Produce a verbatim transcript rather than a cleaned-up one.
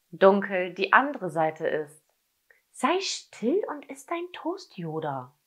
dunkel die andere Seite ist. Sei still und iss dein Toast, Yoda.